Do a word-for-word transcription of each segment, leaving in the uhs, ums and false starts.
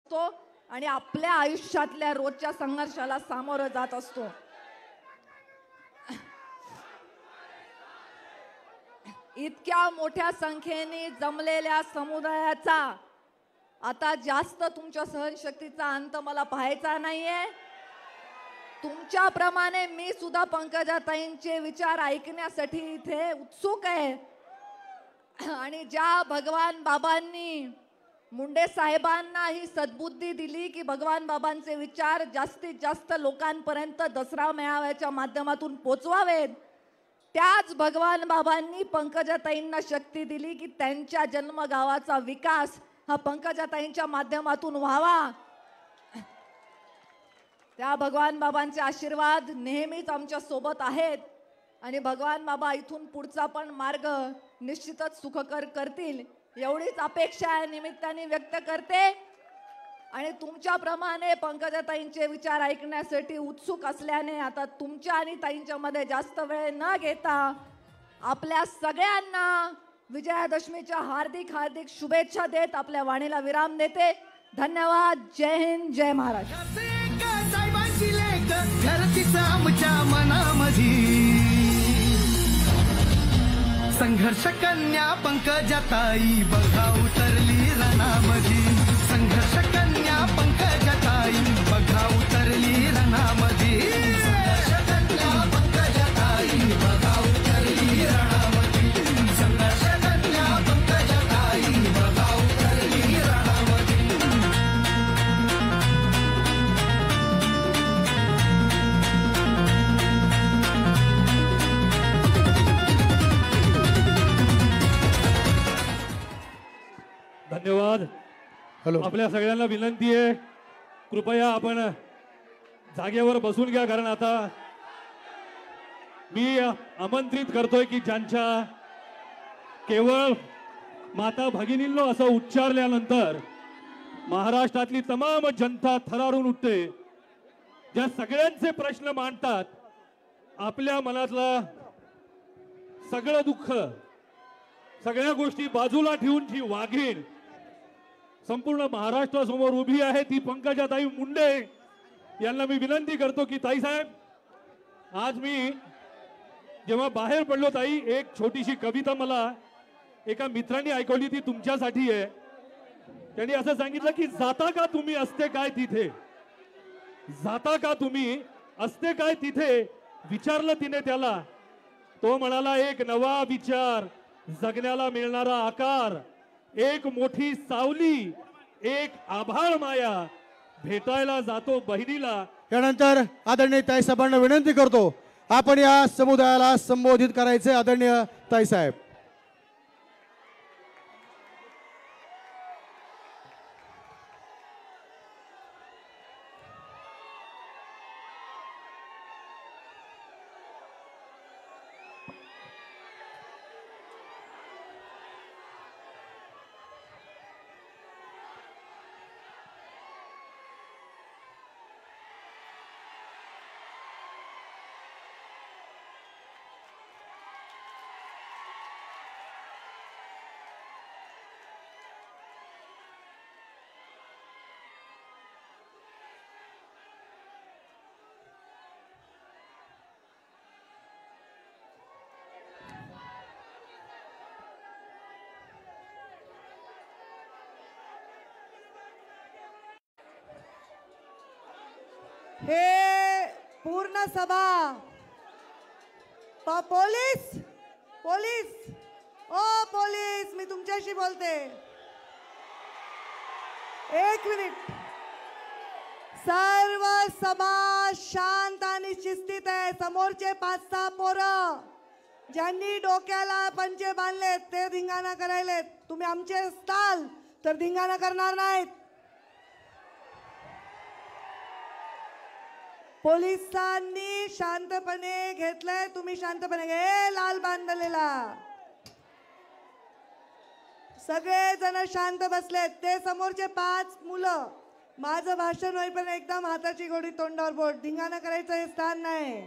असतो आणि आपल्या आयुष्यातल्या रोजच्या संघर्षाला सामोरं जात असतो. इतक्या मोठ्या संख्येने जमलेल्या समुदायाचा आता जास्त तुमच्या सहनशक्तीचा अंत मला पाहायचा नाहीये. तुमच्याप्रमाणे मी सुद्धा पंकजाताईंचे विचार ऐकण्यासाठी इथे उत्सुक आहे. आणि ज्या भगवान बाबांनी मुंडे साहेबांना ही सद्बुद्धी दिली की भगवान बाबांचे विचार जास्तीत जास्त लोकांपर्यंत दसरा मेळाव्याच्या माध्यमातून पोचवावेत, त्याच भगवान बाबांनी पंकजाताईंना शक्ती दिली की त्यांच्या जन्मगावाचा विकास हा पंकजाताईंच्या माध्यमातून व्हावा. त्या भगवान बाबांचे आशीर्वाद नेहमीच आमच्या सोबत आहेत आणि भगवान बाबा इथून पुढचा पण मार्ग निश्चितच सुखकर करतील एवढीच अपेक्षा या निमित्ताने व्यक्त करते. आणि तुमच्याप्रमाणे पंकजाताईंचे विचार ऐकण्यासाठी उत्सुक असल्याने आता तुमच्या आणि ताईंच्या मध्ये जास्त वेळ न घेता आपल्या सगळ्यांना विजयादशमीच्या हार्दिक हार्दिक शुभेच्छा देत आपल्या वाणीला विराम देते. धन्यवाद. जय हिंद, जय महाराष्ट्र. संघर्ष कन्या पंकजाताई बघा उतरली रणामधी. संघर्ष कन्या पंकजाताई बघा उतरली रणामधी. संघर्ष कन्या पंकजाताई बघा उतरली रणामधी. संघर्ष कन्या पंकजाताई बघा उतरली रणामधी. धन्यवाद. हॅलो, आपल्या सगळ्यांना विनंती आहे, कृपया आपण जागेवर बसून घ्या. कारण आता मी आमंत्रित करतोय की ज्यांच्या केवळ माता भगिनींनो असं उच्चारल्यानंतर महाराष्ट्रातली तमाम जनता थरारून उठते, ज्या सगळ्यांचे प्रश्न मांडतात, आपल्या मनातलं सगळं दुःख सगळ्या गोष्टी बाजूला ठेवून जी वाघीण संपूर्ण महाराष्ट्रासमोर उभी आहे ती पंकजाताई मुंडे यांना मी विनंती करतो की ताई साहेब, आज मी जेव्हा बाहेर पडलो ताई, एक छोटीशी कविता मला एका मित्रांनी ऐकवली, ती तुमच्यासाठी आहे. त्यांनी असं सांगितलं की जाता का तुम्ही असते काय तिथे, जाता का तुम्ही असते काय तिथे, विचारलं तिने त्याला. तो म्हणाला एक नवा विचार, जगण्याला मिळणारा आकार, एक मोठी सावली, एक आभाळ माया, भेटायला जातो बहिणीला. यानंतर आदरणीय ताईसाहेबांना विनंती करतो आपण या समुदायाला संबोधित करायचे. आदरणीय ताईसाहेब. हे पूर्ण सभा प- पोलीस पोलीस ओ पोलीस, मी तुमच्याशी बोलते. एक मिनिट. सर्व सभा शांत आणि शिस्तीत आहे. समोरचे पाच सहा पोरं ज्यांनी डोक्याला पंचे बांधलेत ते धिंगाणा करायलेत. तुम्ही आमचे असताल तर धिंगाणा करणार नाहीत. पोलिसांनी शांतपणे घेतलंय, तुम्ही शांतपणे घे. लाल बांधलेला सगळे जण शांत बसलेत. ते समोरचे पाच मुलं माझं भाषण होईपर्यंत एकदम हाताची घोडी तोंडावर बोट. धिंगाणा करायचं हे स्थान नाही.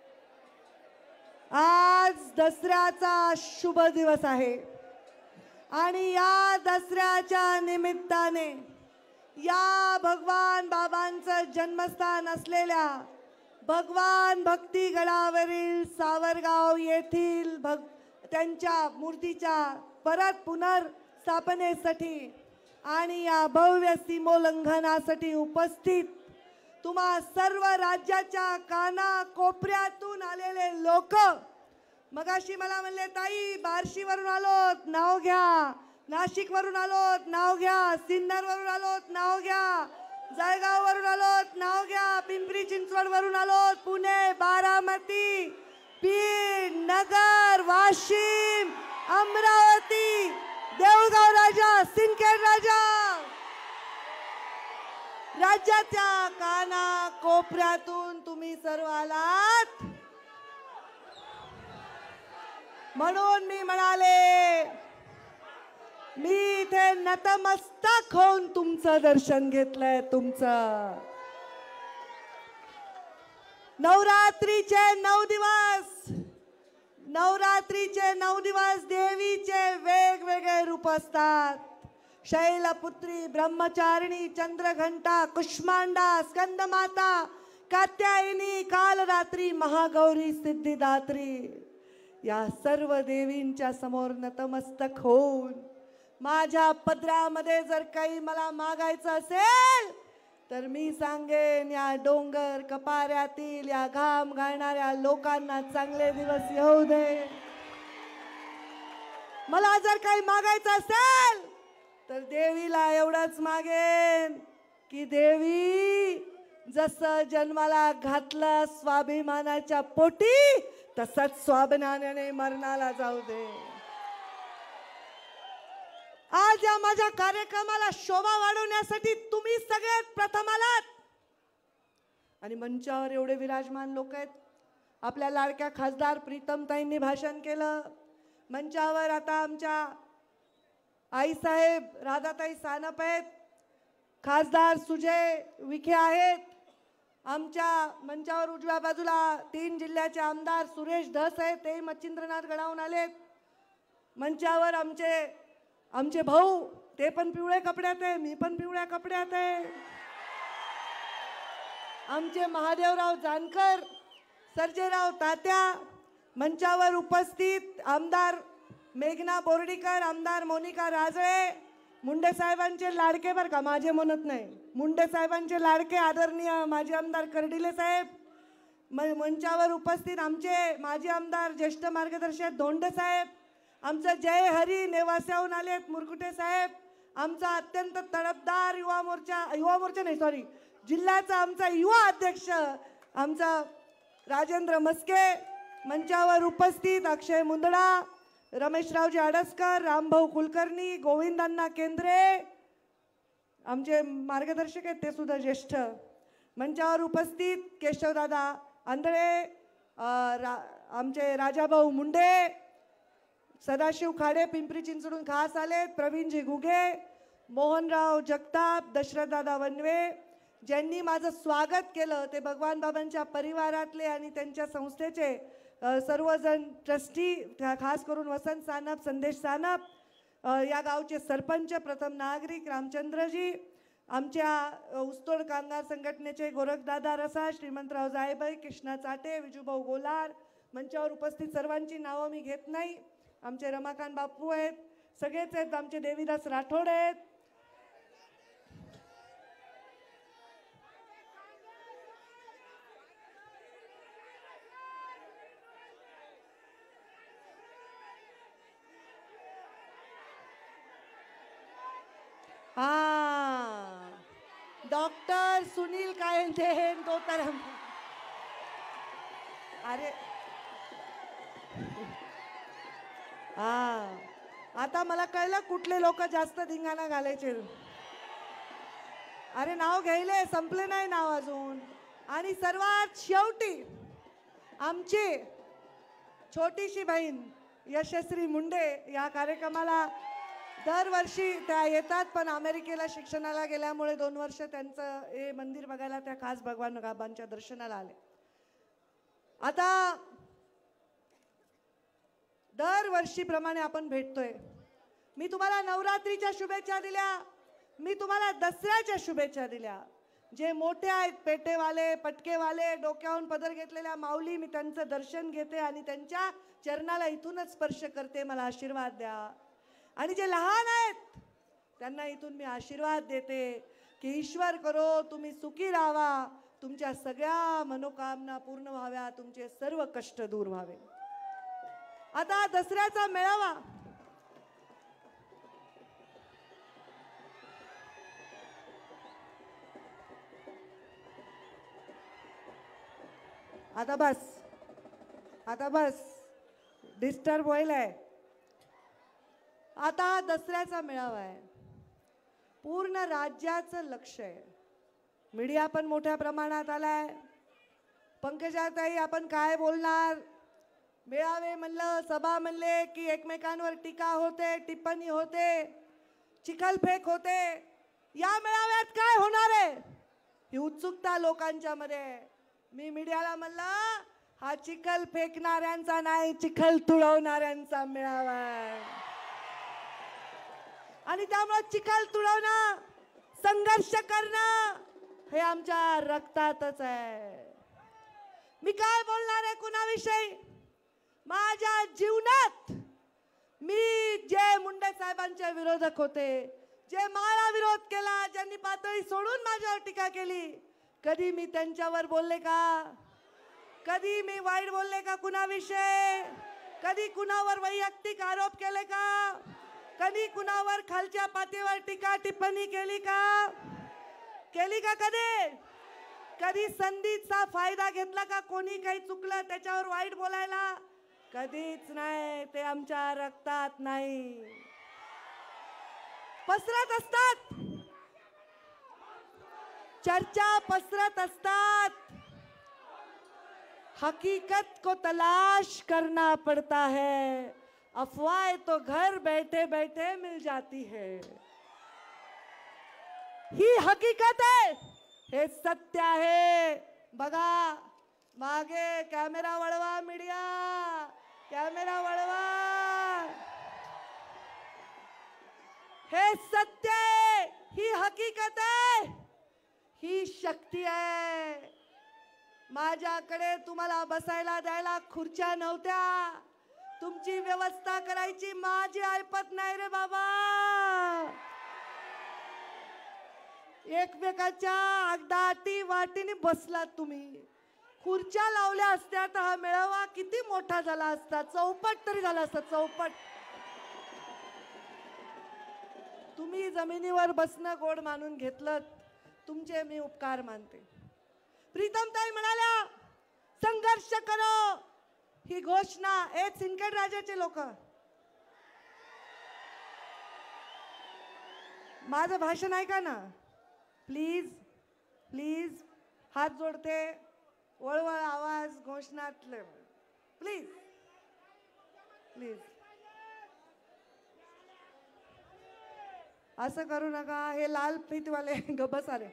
आज दसऱ्याचा शुभ दिवस आहे. आणि या दसऱ्याच्या निमित्ताने या भगवान बाबांचं जन्मस्थान असलेल्या भगवान भक्तीगडावरील सावरगाव येथील भग त्यांच्या मूर्तीच्या परत पुनर्स्थापनेसाठी आणि या भव्य सीमोल्लंघनासाठी उपस्थित तुम्हा सर्व राज्याच्या काना कोपऱ्यातून आलेले लोक, मगाशी मला म्हणले ताई बार्शीवरून आलोत नाव घ्या, नाशिकवरून आलोत नाव घ्या, सिन्नरवरून आलोत नाव घ्या, जळगाववरून आलोत नाव घ्या, पिंपरी चिंचवड वरून आलोत, पुणे, बारामती, बीड, नगर, वाशिम, अमरावती, देऊळगाव राजा, सिंदखेड राजा, राज्याच्या काना कोपऱ्यातून तुम्ही सर्व आलात म्हणून मी म्हणाले मी इथे नतमस्तक होऊन तुमचं दर्शन घेतलंय. तुमचं नवरात्रीचे नऊ दिवस नवरात्रीचे नऊ दिवस देवीचे वेगवेगळे रूप असतात. शैलपुत्री, ब्रह्मचारिणी, चंद्रघंटा, कुष्मांडा, स्कंदमाता, कात्यायनी, कालरात्री, महागौरी, सिद्धिदात्री या सर्व देवींच्या समोर नतमस्तक होऊन माझ्या पदरामध्ये जर काही मला मागायचं असेल तर मी सांगेन या डोंगर कपाऱ्यातील या घाम घालणाऱ्या लोकांना चांगले दिवस येऊ दे. मला जर काही मागायचं असेल तर देवीला एवढंच मागेन की देवी जसं जन्माला घातलं स्वाभिमानाच्या पोटी तसंच स्वाभिमानाने मरणाला जाऊ दे. आज या माझ्या कार्यक्रमाला शोभा वाढवण्यासाठी तुम्ही सगळ्यात प्रथम आलात आणि मंचावर एवढे विराजमान लोक आहेत. आपल्या लाडक्या खासदार प्रीतमताईंनी भाषण केलं. मंचावर आता आमच्या आईसाहेब राधाताई सानप आहेत, खासदार सुजय विखे आहेत, आमच्या मंचावर उजव्या बाजूला तीन जिल्ह्याचे आमदार सुरेश धस आहेत, ते मच्छिंद्रनाथ गडावून आलेत. मंचावर आमचे आमचे भाऊ ते पण पिवळे कपड्यात आहे, मी पण पिवळ्या कपड्यात आहे. आमचे महादेवराव जानकर, सर्जेराव तात्या, मंचावर उपस्थित आमदार मेघना बोर्डीकर, आमदार मोनिका राजळे, मुंडे साहेबांचे लाडके बर का, माझे म्हणत नाही, मुंडे साहेबांचे लाडके आदरणीय माजी आमदार कर्डिले साहेब, मंचावर उपस्थित आमचे माजी आमदार ज्येष्ठ मार्गदर्शक धोंडे साहेब, आमचं जय हरी नेवास्याहून आलेत मुरकुटे साहेब, आमचा अत्यंत तडफदार युवा मोर्चा युवा मोर्चा नाही सॉरी जिल्ह्याचा आमचा युवा अध्यक्ष आमचा राजेंद्र मस्के, मंचावर उपस्थित अक्षय मुंदडा, रमेशरावजी आडसकर, रामभाऊ कुलकर्णी, गोविंदांना केंद्रे, आमचे मार्गदर्शक आहेत ते सुद्धा ज्येष्ठ. मंचावर उपस्थित केशवदादा आंधळे, रा आमचे राजाभाऊ मुंडे, सदाशिव खाडे पिंपरी चिंचवडून खास आलेत, प्रवीणजी घुगे, मोहनराव जगताप, दशरथदादा वनवे, ज्यांनी माझं स्वागत केलं ते भगवान बाबांच्या परिवारातले आणि त्यांच्या संस्थेचे सर्वजण ट्रस्टी, खास करून वसंत सानप, संदेश सानप, या गावचे सरपंच, प्रथम नागरिक रामचंद्रजी, आमच्या ऊसतोड कामगार संघटनेचे गोरखदादा रसा, श्रीमंतराव जायबाई, कृष्णा चाटे, विजूभाऊ गोलार, मंचावर उपस्थित सर्वांची नावं मी घेत नाही. आमचे रमाकांत बापू आहेत, सगळेच आहेत, आमचे देवीदास राठोड आहेत, हा डॉक्टर सुनील कायंदे तो तर अरे हा आता मला कळलं कुठले लोक जास्त धिंगाणा घालायचे. अरे नाव घ्यायले संपले नाही नाव अजून. आणि सर्वात शेवटी आमची छोटीशी बहीण यशस्वी मुंडे या कार्यक्रमाला दरवर्षी त्या येतात, पण अमेरिकेला शिक्षणाला गेल्यामुळे दोन वर्ष त्यांचं हे मंदिर बघायला त्या खास भगवान बाबांच्या दर्शनाला आले. आता दरवर्षीप्रमाणे आपण भेटतोय, मी तुम्हाला नवरात्रीच्या शुभेच्छा दिल्या, मी तुम्हाला दसऱ्याच्या शुभेच्छा दिल्या. जे मोठे आहेत पेटेवाले पटकेवाले डोक्यावरून पदर घेतलेल्या माऊली, मी त्यांचं दर्शन घेते आणि त्यांच्या चरणाला इथूनच स्पर्श करते, मला आशीर्वाद द्या. आणि जे लहान आहेत त्यांना इथून मी आशीर्वाद देते की ईश्वर करो तुम्ही सुखी राहावा, तुमच्या सगळ्या मनोकामना पूर्ण व्हाव्या, तुमचे सर्व कष्ट दूर व्हावे. आता दसऱ्याचा मेळावा आता बस आता बस डिस्टर्ब व्हायलाय. आता दसऱ्याचा मेळावा आहे, पूर्ण राज्याचं लक्ष आहे, मीडिया पण मोठ्या प्रमाणात आलाय. पंकजाताई आपण काय बोलणार? मेळावे म्हणलं सभा म्हणले की एकमेकांवर टीका होते, टिप्पणी होते, चिखलफेक होते. या मेळाव्यात काय होणार आहे ही उत्सुकता लोकांच्या मध्ये आहे. मी मीडियाला म्हणलं हा चिखल फेकणाऱ्यांचा नाही, चिखल तुडवणाऱ्यांचा मेळावा आहे. आणि त्यामुळे चिखल तुडवणं, संघर्ष करणं हे आमच्या रक्तातच आहे. मी काय बोलणार आहे कुणाविषयी? माझ्या जीवनात मी जे मुंडे साहेबांचे विरोधक होते, जे मला विरोध केला, ज्यांनी पातळी सोडून माझ्यावर टीका केली, कधी मी त्यांच्यावर बोलले का? कधी मी वाईट बोलले का कुणाविषयी? कधी कुणावर वैयक्तिक आरोप केले का? कधी कुणावर खालच्या पातळीवर टीका टिप्पणी केली का? केली का कधी? कधी संधीचा फायदा घेतला का? कोणी काही चुकलं त्याच्यावर वाईट बोलायला? कधीच नाही. ते आमच्या रक्तात नाही. पसरत असतात, चर्चा पसरत असतात. हकीकत को तलाश करना पड़ता है, अफवाह तो घर बैठे बैठे मिल जाती है. ही हकीकत आहे, हे सत्य आहे. बघा मागे कॅमेरा वळवा, मीडिया कॅमेरा वळवा. हे सत्य आहे, ही हकीकत आहे, ही शक्ती आहे. माझ्याकडे तुम्हाला बसायला द्यायला खुर्च्या नव्हत्या, तुमची व्यवस्था करायची माझी ऐपत नाही रे बाबा. एकमेकाच्या अगदाटी वाटीने बसलात तुम्ही. खुर्च्या लावल्या असत्या तर हा मेळावा किती मोठा झाला असता, चौपट तरी झाला असता, चौपट. तुम्ही जमिनीवर बसणं गोड मानून घेतलं, तुमचे मी उपकार मानते. प्रीतमताई म्हणाल्या संघर्ष करो, ही घोषणा ए सिंदखेड राजाचे लोक, माझं भाषण ऐका ना प्लीज प्लीज. हात जोडते, वळवळ आवाज घोषणातले प्लीज प्लीज. असं करू नका. हे लाल फितवाले गबस आले.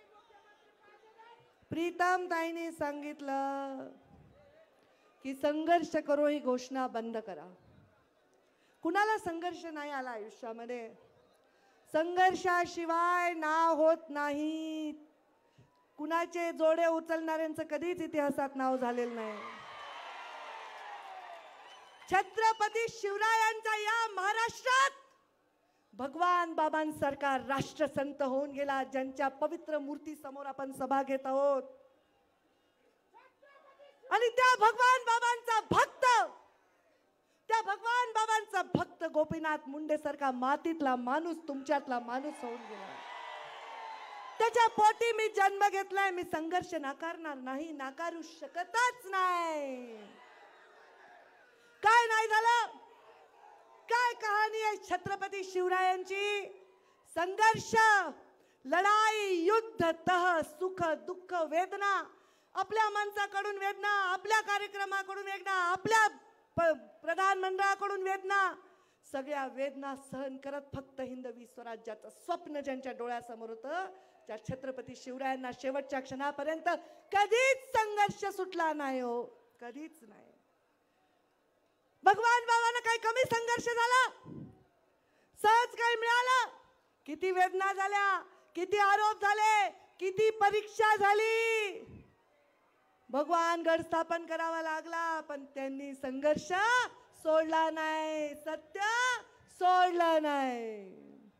प्रीतम ताईने सांगितलं की संघर्ष करो, ही घोषणा बंद करा. कुणाला संघर्ष नाही आला आयुष्यामध्ये? संघर्षाशिवाय नाव होत नाही. कुणाचे जोडे उचलणाऱ्यांचं कधीच इतिहासात नाव झालेलं नाही. छत्रपती शिवरायांचा या महाराष्ट्रात भगवान बाबांसारखा राष्ट्रसंत होऊन गेला, ज्यांच्या पवित्र मूर्ती समोर आपण सभा घेत आहोत. आणि त्या भगवान बाबांचा भक्त, त्या भगवान बाबांचा भक्त गोपीनाथ मुंडे सारखा मातीतला माणूस तुमच्यातला माणूस होऊन गेला. त्याच्या पोटी मी जन्म घेतलाय. मी संघर्ष नाकारणार नाही, नाकारू शकतच नाही. काय नाही झालं? काय कहाणी आहे छत्रपती शिवरायांची? संघर्ष, लढाई, युद्ध, तह, सुख, दुःख, वेदना, आपल्या माणसाकडून वेदना, आपल्या कार्यक्रमाकडून वेदना, आपल्या प्रधानमंडळाकडून वेदना, सगळ्या वेदना सहन करत फक्त हिंदवी स्वराज्याचं स्वप्न ज्यांच्या डोळ्यासमोर होतं, त्या छत्रपती शिवरायांना शेवटच्या क्षणापर्यंत कधीच संघर्ष सुटला नाही हो, कधीच नाही. भगवान बाबांना काही कमी संघर्ष झाला? सहज काही मिळालं? किती वेदना झाल्या, किती आरोप झाले, किती परीक्षा झाली. भगवान गड स्थापन करावा लागला, पण त्यांनी संघर्ष सोडला नाही, सत्य सोडलं नाही.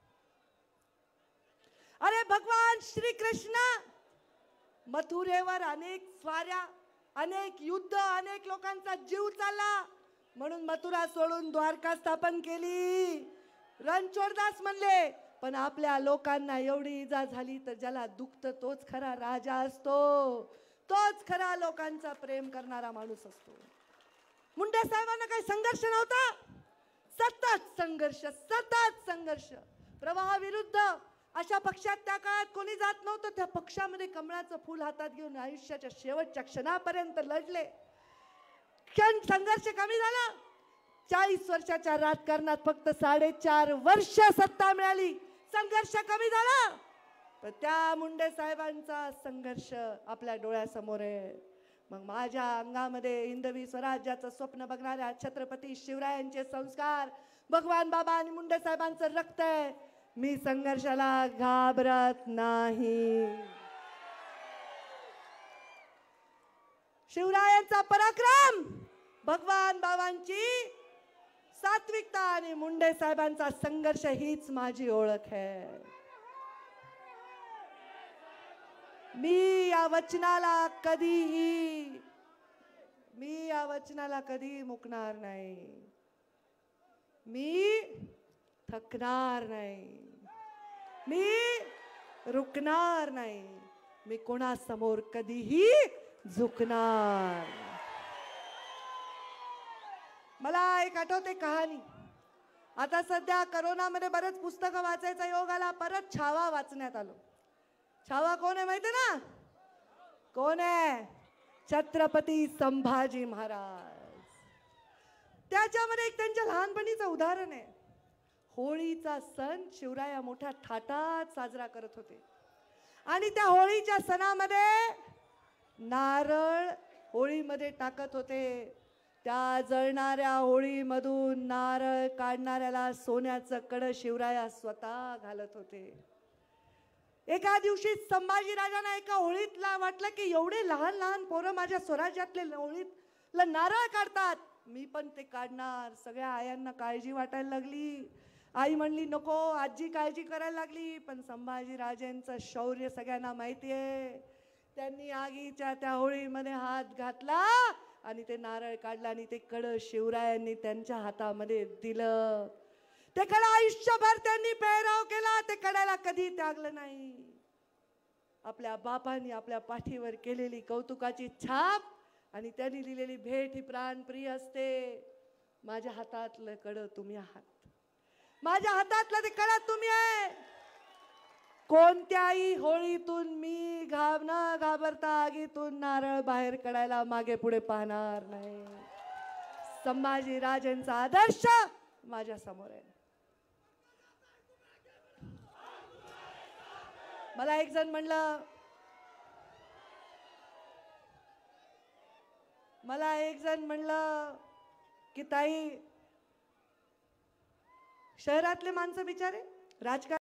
अरे भगवान श्री कृष्ण मथुरेवर अनेक स्वाऱ्या, अनेक युद्ध, अनेक लोकांचा जीव चालला म्हणून मथुरा सोडून द्वारका स्थापन केली. रणछोडदास म्हणले, पण आपल्या लोकांना एवढी इजा झाली तर ज्याला दुखतं तोच खरा राजा असतो, तोच खरा लोकांचा प्रेम करणारा माणूस असतो. मुंडे साहेबांना काही संघर्ष नव्हता, सतत संघर्ष, सतत संघर्ष. प्रवाहाविरुद्ध अशा पक्षात त्या काळात कोणी जात नव्हतं. त्या पक्षामध्ये कमळाचं फूल हातात घेऊन आयुष्याच्या शेवटच्या क्षणापर्यंत लढले. क्षण संघर्ष कमी झाला. चाळीस वर्षाच्या राजकारणात फक्त साडेचार वर्ष सत्ता मिळाली, संघर्ष कमी झाला. पण त्या मुंडे साहेबांचा संघर्ष आपल्या डोळ्यासमोर आहे. मग माझ्या अंगामध्ये हिंदवी स्वराज्याचं स्वप्न बघणाऱ्या छत्रपती शिवरायांचे संस्कार, भगवान बाबा आणि मुंडे साहेबांचं रक्त आहे. मी संघर्षाला घाबरत नाही. शिवरायांचा पराक्रम, भगवान बाबांची सात्विकता आणि मुंडे साहेबांचा संघर्ष हीच माझी ओळख आहे. मी या वचनाला कधीही मी या वचनाला कधी मुकणार नाही. मी थकणार नाही, मी रुकणार नाही, मी कोणासमोर कधीही झुकणार. मला एक आठवते कहाणी. आता सध्या करोनामध्ये बरेच पुस्तकं वाचायचा योग आला, परत छावा वाचण्यात आलो. छावा कोण आहे माहिती ना? कोण आहे? छत्रपती संभाजी महाराज. त्याच्यामध्ये एक त्यांच्या लहानपणीचं उदाहरण आहे. होळीचा सण शिवराया मोठ्या थाटात साजरा करत होते आणि त्या होळीच्या सणामध्ये नारळ होळीमध्ये टाकत होते. त्या जळणाऱ्या होळीमधून नारळ काढणाऱ्याला सोन्याचं कड शिवराया स्वतः घालत होते. एका दिवशी संभाजी राजांना एका होळीतला वाटलं की एवढे लहान लहान पोरं माझ्या स्वराज्यातले होळीतला नारळ काढतात, मी पण ते काढणार. सगळ्या आयांना काळजी वाटायला लागली. आई म्हणली नको, आजी काळजी करायला लागली. पण संभाजी राजांचं शौर्य सगळ्यांना माहिती आहे. त्यांनी आगीच्या त्या होळीमध्ये हात घातला आणि ते नारळ काढला आणि ते कड शिवरायांनी त्यांच्या हातामध्ये दिलं. ते कड आयुष्यभर त्यांनी पेहराव केला, ते कडाला कधी त्यागलं नाही. आपल्या बापांनी आपल्या पाठीवर केलेली कौतुकाची छाप आणि त्यांनी लिहिलेली भेट ही प्राणप्रिय असते. माझ्या हातातलं कड तुम्ही आहात, माझ्या हातातलं ते कड तुम्ही आहे. कोणत्याही होळीतून मी घाब न घाबरता आगीतून नारळ बाहेर काढायला मागे पुढे पाहणार नाही. संभाजी राजांचा आदर्श माझ्या समोर आहे. मला एक जण म्हणलं मला एक जण म्हणलं की ताई, शहरातले माणसं बिचारे राजकारण